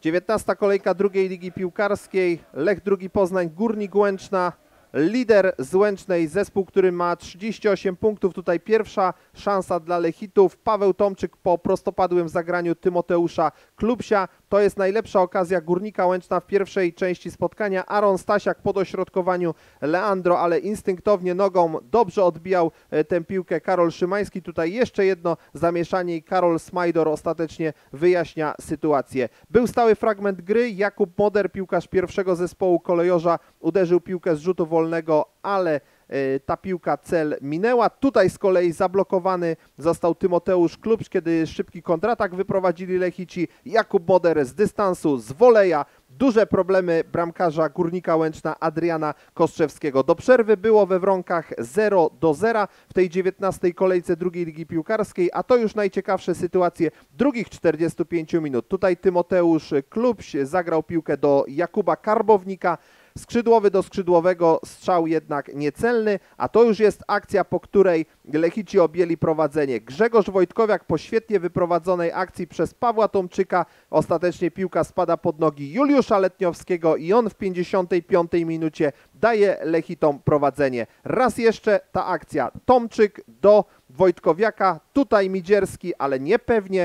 19. kolejka drugiej ligi piłkarskiej. Lech II Poznań, Górnik Łęczna. Lider z Łęcznej, zespół, który ma 38 punktów. Tutaj pierwsza szansa dla Lechitów. Paweł Tomczyk po prostopadłym zagraniu Tymoteusza Klubsia. To jest najlepsza okazja Górnika Łęczna w pierwszej części spotkania. Aaron Stasiak po dośrodkowaniu Leandro, ale instynktownie nogą dobrze odbijał tę piłkę Karol Szymański. Tutaj jeszcze jedno zamieszanie i Karol Smajdor ostatecznie wyjaśnia sytuację. Był stały fragment gry. Jakub Moder, piłkarz pierwszego zespołu Kolejorza, uderzył piłkę z rzutu wolnego, ale ta piłka cel minęła. Tutaj z kolei zablokowany został Tymoteusz Klubś, kiedy szybki kontratak wyprowadzili Lechici. Jakub Moder z dystansu, z woleja. Duże problemy bramkarza Górnika Łęczna Adriana Kostrzewskiego. Do przerwy było we Wronkach 0-0 w tej 19. kolejce drugiej ligi piłkarskiej, a to już najciekawsze sytuacje drugich 45 minut. Tutaj Tymoteusz Klubś zagrał piłkę do Jakuba Karbownika. Skrzydłowy do skrzydłowego, strzał jednak niecelny, a to już jest akcja, po której Lechici objęli prowadzenie. Grzegorz Wojtkowiak po świetnie wyprowadzonej akcji przez Pawła Tomczyka. Ostatecznie piłka spada pod nogi Juliusza Letniowskiego i on w 55 minucie daje Lechitom prowadzenie. Raz jeszcze ta akcja. Tomczyk do Wojtkowiaka, tutaj Midzierski, ale niepewnie.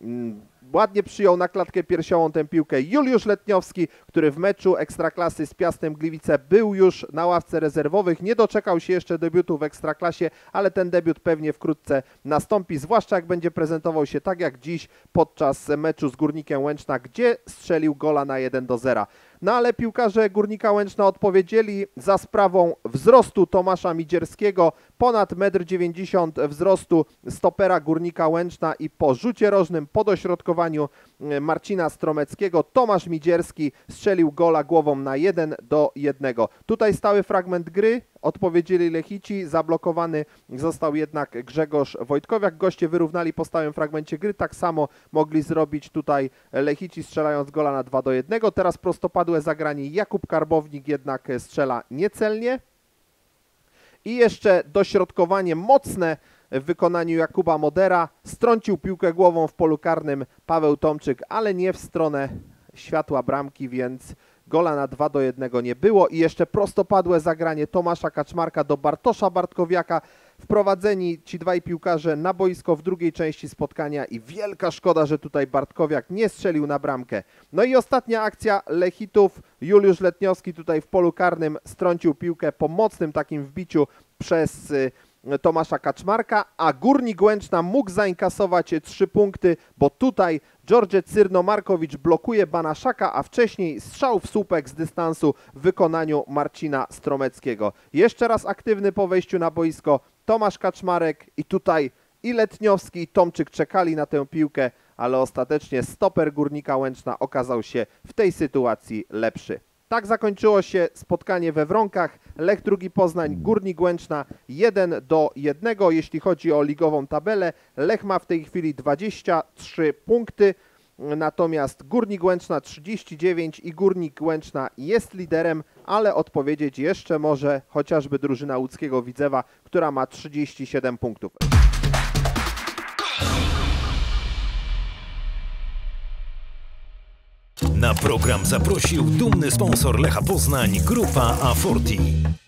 Ładnie przyjął na klatkę piersiową tę piłkę Juliusz Letniowski, który w meczu Ekstraklasy z Piastem Gliwice był już na ławce rezerwowych. Nie doczekał się jeszcze debiutu w Ekstraklasie, ale ten debiut pewnie wkrótce nastąpi, zwłaszcza jak będzie prezentował się tak jak dziś podczas meczu z Górnikiem Łęczna, gdzie strzelił gola na 1-0. No ale piłkarze Górnika Łęczna odpowiedzieli za sprawą wzrostu Tomasza Midzierskiego, ponad 1,90 m wzrostu stopera Górnika Łęczna i po rzucie rożnym, po dośrodkowaniu Marcina Stromeckiego Tomasz Midzierski strzelił gola głową na 1-1. Tutaj stały fragment gry, odpowiedzieli Lechici, zablokowany został jednak Grzegorz Wojtkowiak. Goście wyrównali po stałym fragmencie gry, tak samo mogli zrobić tutaj Lechici, strzelając gola na 2-1. Teraz prostopadłe zagranie, Jakub Karbownik jednak strzela niecelnie. I jeszcze dośrodkowanie mocne w wykonaniu Jakuba Modera. Strącił piłkę głową w polu karnym Paweł Tomczyk, ale nie w stronę światła bramki, więc gola na 2-1 nie było. I jeszcze prostopadłe zagranie Tomasza Kaczmarka do Bartosza Bartkowiaka. Wprowadzeni ci dwaj piłkarze na boisko w drugiej części spotkania i wielka szkoda, że tutaj Bartkowiak nie strzelił na bramkę. No i ostatnia akcja Lechitów. Juliusz Letniowski tutaj w polu karnym strącił piłkę po mocnym takim wbiciu przez Tomasza Kaczmarka, a Górnik Łęczna mógł zainkasować 3 punkty, bo tutaj George Cyrno-Markowicz blokuje Banaszaka, a wcześniej strzał w słupek z dystansu w wykonaniu Marcina Stromeckiego. Jeszcze raz aktywny po wejściu na boisko Tomasz Kaczmarek i tutaj i Letniowski i Tomczyk czekali na tę piłkę, ale ostatecznie stoper Górnika Łęczna okazał się w tej sytuacji lepszy. Tak zakończyło się spotkanie we Wronkach. Lech II Poznań, Górnik Łęczna 1-1. Jeśli chodzi o ligową tabelę, Lech ma w tej chwili 23 punkty, natomiast Górnik Łęczna 39 i Górnik Łęczna jest liderem, ale odpowiedzieć jeszcze może chociażby drużyna łódzkiego Widzewa, która ma 37 punktów. Na program zaprosił dumny sponsor Lecha Poznań, Grupa A40.